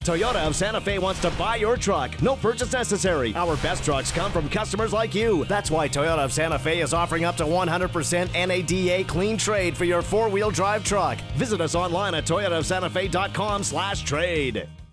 Toyota of Santa Fe wants to buy your truck. No purchase necessary. Our best trucks come from customers like you. That's why Toyota of Santa Fe is offering up to 100% NADA clean trade for your four-wheel drive truck. Visit us online at toyotaofsantafe.com/trade.